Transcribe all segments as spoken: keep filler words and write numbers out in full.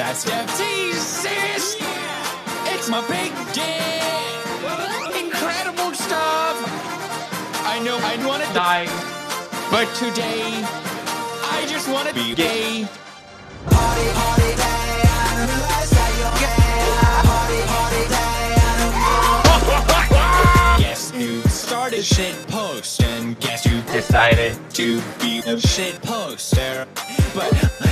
that's Jesus. It's my big day. Incredible stuff. I know I want to die, but today I just want to be gay. Party, party day, I realize that you're gay. Party, party day, I guess you started shit post, and guess you decided to be a shit poster. But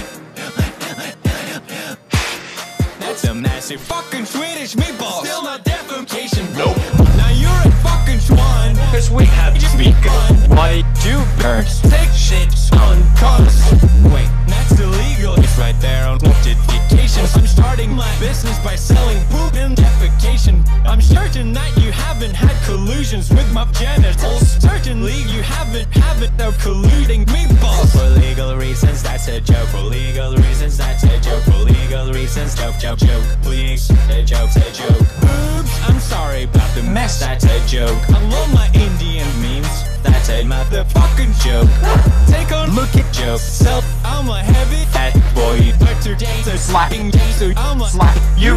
that's a massive fucking Swedish meatball. Still not defecation. Nope. Now you're a fucking swan, cause we have just begun. Why do birds take shits on cars? Wait, that's illegal. It's right there on notifications. I'm starting my business by selling poop and defecation. I'm certain that you haven't had collusions with my genitals. Certainly you haven't haven't no colluding meatballs. For legal reasons, that's a joke. For legal reasons, that's a joke. For legal reasons, joke, joke, joke. Please, a joke's a joke. Oops, I'm sorry about the mess. That's a joke. I love my Indian memes. That's a motherfucking joke. Take a look at jokes. So I'm a heavy fat boy, but today's a slapping day, so I'ma slap you.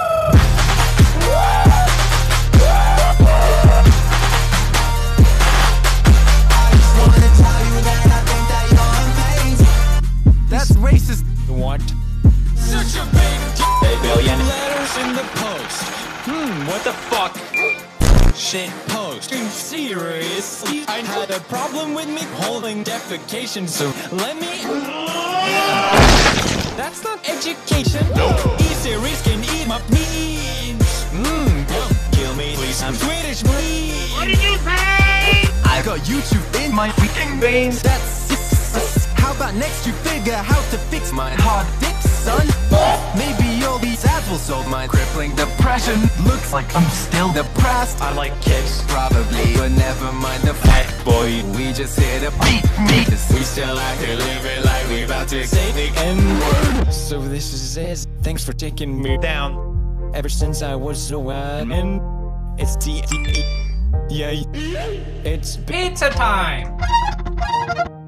I just wanna tell you that I think that you're amazing. That's racist. What? Such a big a billion letters in the post. Hmm, what the fuck? Shit post. Seriously, I had a problem with me holding defecation, so let me. That's not education. No. E-series can eat my memes. Mmm, don't kill me, please. I'm Swedish, please. What did you say? I got YouTube in my freaking veins. That's it. How about next you figure how to fix my hard dick, son? Maybe all these ads will solve my crippling depression. Looks like I'm still depressed. I like kicks, probably, but never mind the fat boy. We just hit a beat, beat. We still out here living like we about to say the N-word. So this is it. Thanks for taking me down. Ever since I was a woman, it's D D. Yeah, it's pizza time.